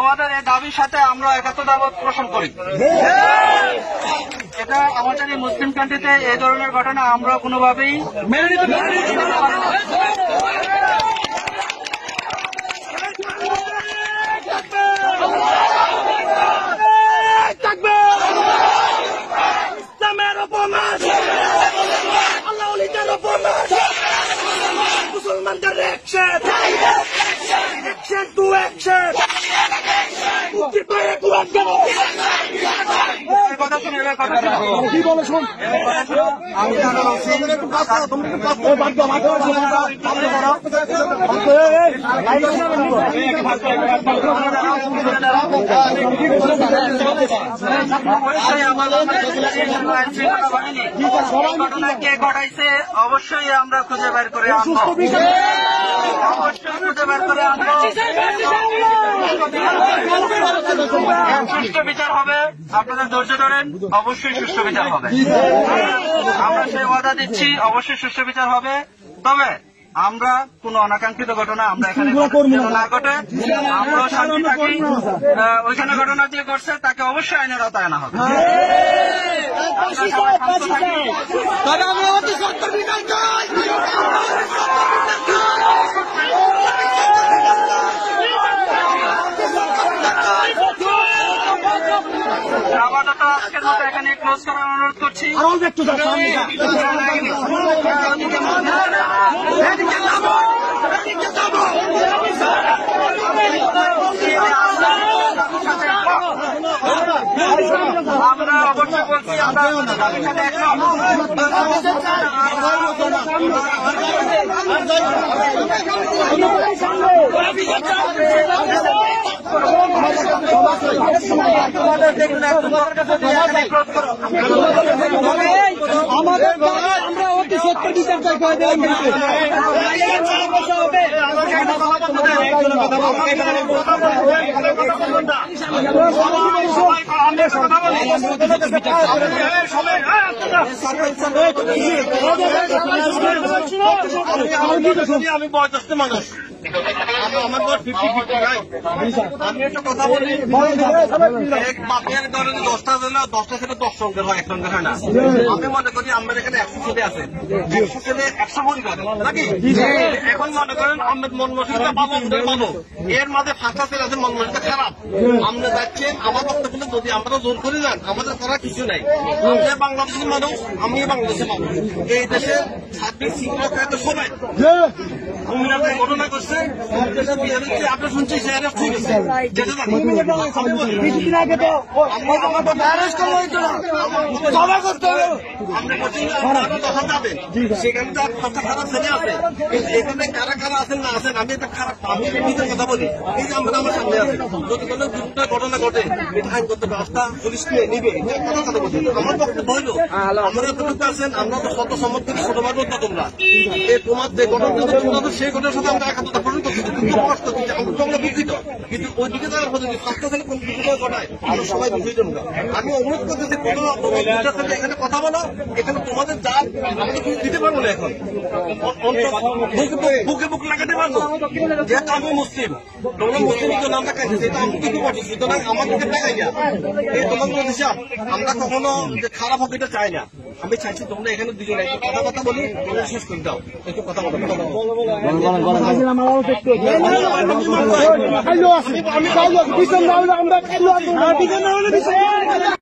আমাদের এই দাবির সাথে আমরা একাত্মতাবোধ পোষণ করি। এটা আমাদের এই মুসলিম কান্ট্রিতে এই ধরনের ঘটনা আমরা কোনোভাবেই মেনে নিতে পারি না। ইসলামের অপমান, আল্লাহ ওলিদের অপমান, মুসলমানদের অ্যাকশন টু অ্যাকশন। কথা শুনে কি বলে শুন, আমি কে ঘটাইছে অবশ্যই আমরা খুঁজে বের করে আনবো, অবশ্যই খুঁজে বের করে আনবো। সুষ্ঠু বিচার হবে, আপনারা ধৈর্য ধরেন, অবশ্যই সুষ্ঠু বিচার হবে। আমরা সেই ওয়াদা দিচ্ছি, অবশ্যই সুষ্ঠু বিচার হবে। তবে আমরা কোন অনাকাঙ্ক্ষিত ঘটনা আমরা এখানে না ঘটে, আমরা শান্তি থাকি। ওইখানে ঘটনা যে ঘটছে তাকে অবশ্যই আইনের আওতায় আনা হবে। আপাতত আজকের মতো এখানে ক্লোজ করার অনুরোধ করছি। আমরা অবশ্যই বলছি আমরা তাদের সাথে আমাদের আমরা অতি সত্য বিচার চাই করে দিলাম। আমি বয়োজ্যেষ্ঠ মানুষ, আমার 50-50 নাই। আমি একটা কথা বলি, এক বাপের ধরে 10টা ছেলে 10টা ছেলে 10 সঙ্গের হয়, 1 সঙ্গের হয় না। আমি মনে করি আমরা এখানে 100 ছেলে আছে, 100 ছেলে 100 পরিবার নাকি। এখন মনে করেন আমরা মন মসজিদটা পাবো, পাবো এর মাঝে 5টা ছেলে আছে মন মসজিদটা খারাপ। আমরা যাচ্ছেন আমার বক্তব্য যদি আমরা জোর করে যান আমাদের করার কিছু নাই। আমরা বাংলাদেশের মানুষ, আমি বাংলাদেশের মানুষ। এই দেশে ছাত্রীর শিক্ষক সবাই ঘটনা করছে, আপনার শুনছি যেটা কিছুদিন আগে তো সেখানে তো কথা খারাপ ছেলে আছে, এখানে কারা কারা আছেন না আছেন আমি একটা খারাপ আমি নিজের কথা বলি। এই যে আমরা আমার সামনে আছে, যদি কোনো দুটা ঘটনা ঘটে এটা আইনগত ব্যবস্থা পুলিশ নিবে, কথা বলি। আমার বক্তব্য হইল আমরা যতটুকু আছেন আমরা তো শত সম্মত থেকে ছোট মানুষ না, তোমরা তোমার যে ঘটনা সেই ঘটনার সাথে আমরা একাত্মতা পোষণ করছি, কষ্ট দিচ্ছি, আমরা দুঃখিত। কিন্তু ওই দিকে তারা যদি স্বাস্থ্য থেকে কোন কিছু ঘটায় আমরা সবাই বুঝিয়ে দেবো। আমি অনুরোধ করতেছি এখানে কথা বলো, এখানে তোমাদের যা আমরা কিছু দিতে পারবো না। এখন বুকে বুক লাগাতে পারবো, যেহেতু আমি মুসলিম, তোমরা মুসলিম নামটা খাইছে সেটা আমি কিন্তু পারছি, সুতরাং আমাদেরকে দেখাই না এই তোমাদের হিসাব। আমরা কখনো যে খারাপ হবে এটা চাই না, আমি চাইছি তোমরা এখানে দুজনে একটু কথা বলি, তোমরা শেষ করে দাও, একটু কথা বলো।